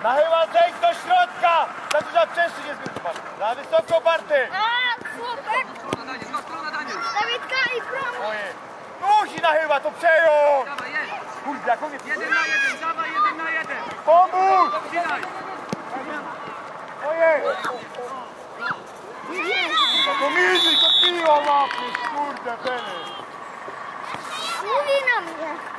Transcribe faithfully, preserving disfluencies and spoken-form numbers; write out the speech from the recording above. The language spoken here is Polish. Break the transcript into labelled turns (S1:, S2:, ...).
S1: Nachyła zejdź do środka! Za duża przestrzeń jest wytrzymać. Za wysoko, Bartek!
S2: A, słupek! Dawidka i promu!
S1: Ojej! Musi nachyła, to przejął!
S3: Dawaj, jedź!
S1: Kurde, jak on jest...
S3: Jeden na jeden, dawaj jeden na jeden!
S1: Pomóż!
S3: Wcinaj!
S1: Ojej! To mizy, to piła łapiesz, kurde, Benny!
S2: Mówi na mnie!